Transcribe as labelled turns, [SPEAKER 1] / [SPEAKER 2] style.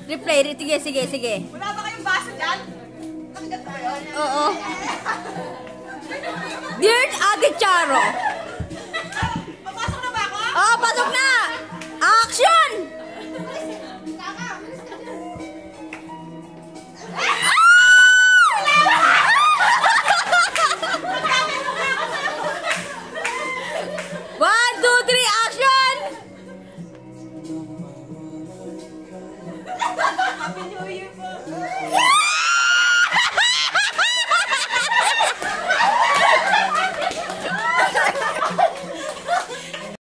[SPEAKER 1] Replay. Sige, sige, sige.
[SPEAKER 2] Wala ba kayong baso dyan? Nakagat ba yun?
[SPEAKER 1] Oo. Dear Ate Charo.
[SPEAKER 2] Papasok na ba ako?
[SPEAKER 1] Oh, pasok na! Action! One, two, three, action!
[SPEAKER 2] Happy New Year po!